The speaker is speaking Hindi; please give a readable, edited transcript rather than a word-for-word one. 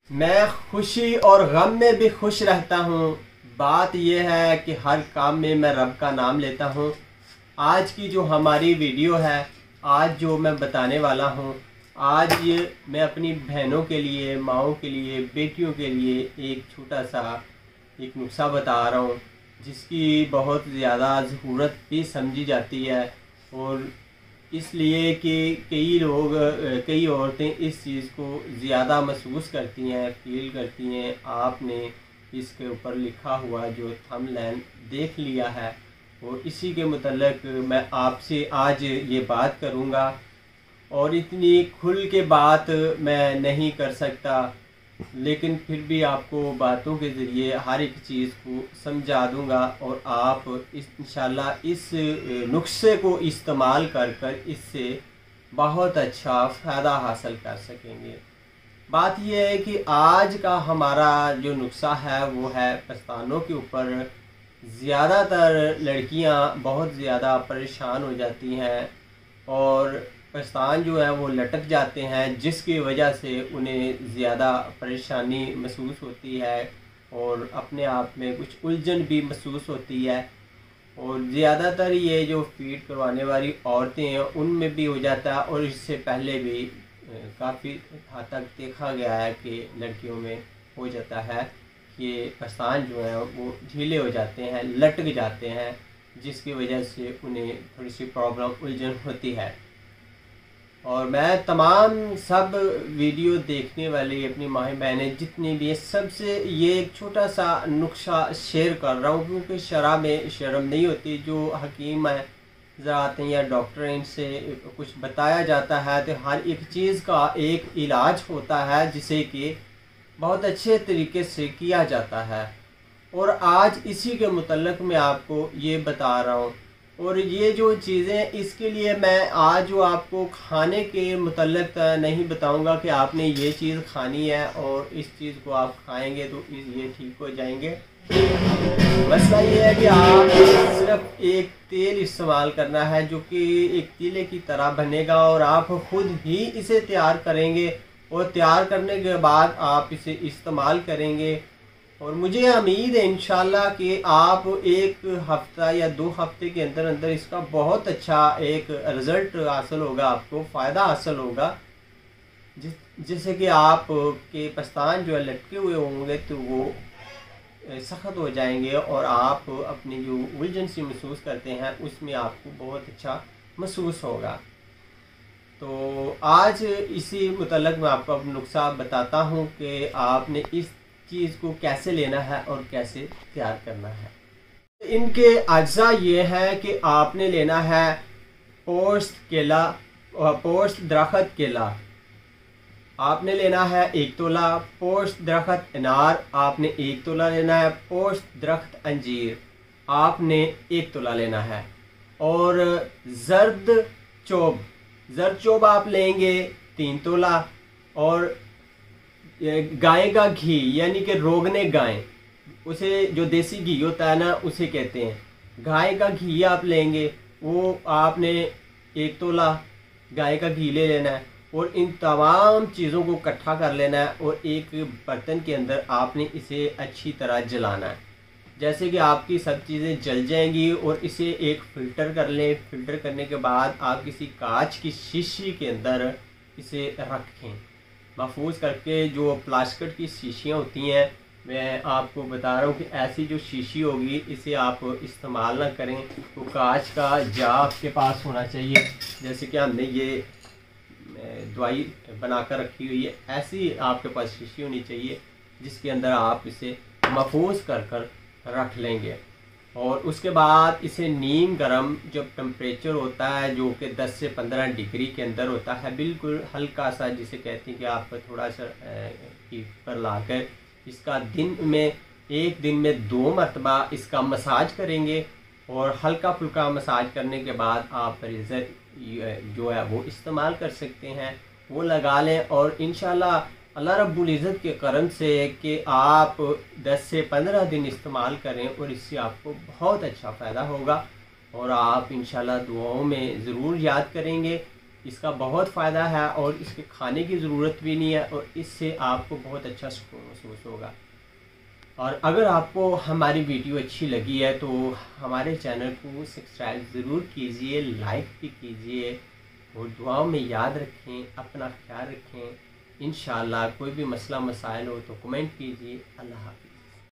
मैं खुशी और गम में भी खुश रहता हूँ। बात यह है कि हर काम में मैं रब का नाम लेता हूँ। आज की जो हमारी वीडियो है, आज जो मैं बताने वाला हूँ, आज ये मैं अपनी बहनों के लिए, माँओं के लिए, बेटियों के लिए एक छोटा सा एक नुस्खा बता रहा हूँ, जिसकी बहुत ज़्यादा ज़रूरत भी समझी जाती है। और इसलिए कि कई औरतें इस चीज़ को ज़्यादा महसूस करती हैं, फील करती हैं। आपने इसके ऊपर लिखा हुआ जो थंबनेल देख लिया है, और इसी के मुतल्लिक़ मैं आपसे आज ये बात करूँगा। और इतनी खुल के बात मैं नहीं कर सकता, लेकिन फिर भी आपको बातों के ज़रिए हर एक चीज़ को समझा दूंगा, और आप इंशाल्लाह इस नुस्खे को इस्तेमाल कर कर इससे बहुत अच्छा फ़ायदा हासिल कर सकेंगे। बात यह है कि आज का हमारा जो नुस्खा है वो है पस्तानों के ऊपर। ज़्यादातर लड़कियां बहुत ज़्यादा परेशान हो जाती हैं और पस्तान जो है वो लटक जाते हैं, जिसकी वजह से उन्हें ज़्यादा परेशानी महसूस होती है और अपने आप में कुछ उलझन भी महसूस होती है। और ज़्यादातर ये जो फीड करवाने वाली औरतें हैं उनमें भी हो जाता है, और इससे पहले भी काफ़ी हद तक देखा गया है कि लड़कियों में हो जाता है कि पस्तान जो है वो ढीले हो जाते हैं, लटक जाते हैं, जिसकी वजह से उन्हें थोड़ी सी प्रॉब्लम उलझन होती है। और मैं तमाम सब वीडियो देखने वाली अपनी माँ बहनें जितनी भी हैं, सबसे ये एक छोटा सा नुस्खा शेयर कर रहा हूँ, क्योंकि शरअ में शर्म नहीं होती। जो हकीम है ज़रात या डॉक्टर हैं, इनसे कुछ बताया जाता है तो हर एक चीज़ का एक इलाज होता है, जिसे कि बहुत अच्छे तरीके से किया जाता है। और आज इसी के मुतल्लिक़ मैं आपको ये बता रहा हूँ। और ये जो चीज़ें, इसके लिए मैं आज जो आपको खाने के मुतल्लिक़ नहीं बताऊंगा कि आपने ये चीज़ खानी है और इस चीज़ को आप खाएंगे तो ये ठीक हो जाएंगे। मसला ये है कि आप सिर्फ एक तेल इस्तेमाल करना है जो कि एक तीले की तरह बनेगा, और आप खुद ही इसे तैयार करेंगे, और तैयार करने के बाद आप इसे इस्तेमाल करेंगे। और मुझे उम्मीद है इंशाल्लाह कि आप एक हफ़्ता या 2 हफ्ते के अंदर अंदर इसका बहुत अच्छा एक रिज़ल्ट हासिल होगा, आपको फ़ायदा हासिल होगा, जिससे कि आप के पस्तान जो है लटके हुए होंगे तो वो सख्त हो जाएंगे, और आप अपनी जो उलझन सी महसूस करते हैं उसमें आपको बहुत अच्छा महसूस होगा। तो आज इसी मुतल्लिक़ मैं आपको अपना नुस्खा बताता हूँ कि आपने इस चीज़ को कैसे लेना है और कैसे तैयार करना है। इनके अज्जा ये हैं कि आपने लेना है पोस्त केला, पोस्त दरख्त केला आपने लेना है 1 तोला, पोस्त दरख्त अनार आपने 1 तोला लेना है, पोस्त दरख्त अंजीर आपने 1 तोला लेना है, और जर्द चोब आप लेंगे 3 तोला, और गाय का घी यानी कि रोगने गाय, उसे जो देसी घी होता है ना उसे कहते हैं, गाय का घी आप लेंगे, वो आपने 1 तोला गाय का घी ले लेना है। और इन तमाम चीज़ों को इकट्ठा कर लेना है, और एक बर्तन के अंदर आपने इसे अच्छी तरह जलाना है, जैसे कि आपकी सब चीज़ें जल जाएंगी। और इसे एक फ़िल्टर कर लें। फ़िल्टर करने के बाद आप किसी कांच की शीशी के अंदर इसे रखें, महफूज करके। जो प्लास्टिक की शीशियाँ होती हैं, मैं आपको बता रहा हूँ कि ऐसी जो शीशी होगी इसे आप इस्तेमाल ना करें, तो कांच का जार आपके पास होना चाहिए। जैसे कि हमने ये दवाई बनाकर रखी हुई है, ऐसी आपके पास शीशी होनी चाहिए, जिसके अंदर आप इसे महफूज कर कर रख लेंगे। और उसके बाद इसे नीम गर्म जब टेम्परेचर होता है, जो कि 10 से 15 डिग्री के अंदर होता है, बिल्कुल हल्का सा, जिसे कहते हैं कि आप थोड़ा सा हीट पर लाकर इसका एक दिन में 2 मरतबा इसका मसाज करेंगे। और हल्का फुल्का मसाज करने के बाद आप रेज़र जो है वो इस्तेमाल कर सकते हैं, वो लगा लें। और इंशाल्लाह अल्लाह रब्बुल इज़्ज़त के करम से कि आप 10 से 15 दिन इस्तेमाल करें, और इससे आपको बहुत अच्छा फ़ायदा होगा, और आप इंशाल्लाह दुआओं में ज़रूर याद करेंगे। इसका बहुत फ़ायदा है और इसके खाने की ज़रूरत भी नहीं है और इससे आपको बहुत अच्छा सुकून महसूस होगा। और अगर आपको हमारी वीडियो अच्छी लगी है तो हमारे चैनल को सब्सक्राइब ज़रूर कीजिए, लाइक भी कीजिए और दुआओं में याद रखें, अपना ख्याल रखें। इंशाअल्लाह कोई भी मसला मसाइल हो तो कमेंट कीजिए। अल्लाह हाफ़िज़।